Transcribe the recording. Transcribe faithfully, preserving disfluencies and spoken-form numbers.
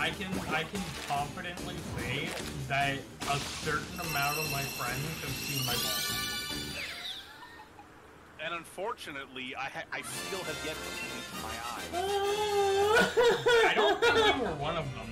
I can I can confidently say that a certain amount of my friends have seen my balls. And unfortunately, I ha I still have yet to bleach my eyes. I don't think you were one of them.